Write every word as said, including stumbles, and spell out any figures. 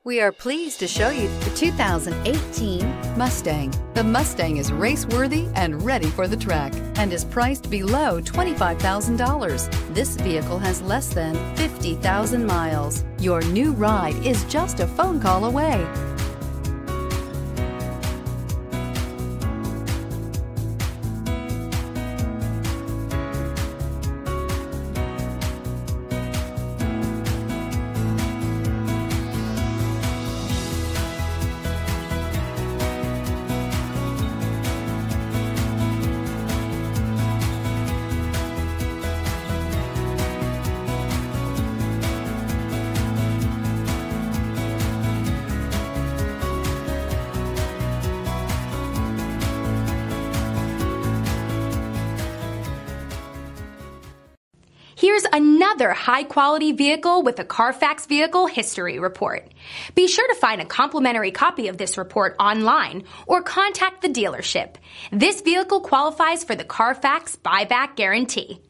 We are pleased to show you the two thousand eighteen Mustang. The Mustang is race-worthy and ready for the track and is priced below twenty-five thousand dollars. This vehicle has less than fifty thousand miles. Your new ride is just a phone call away. Here's another high-quality vehicle with a Carfax Vehicle History Report. Be sure to find a complimentary copy of this report online or contact the dealership. This vehicle qualifies for the Carfax Buyback Guarantee.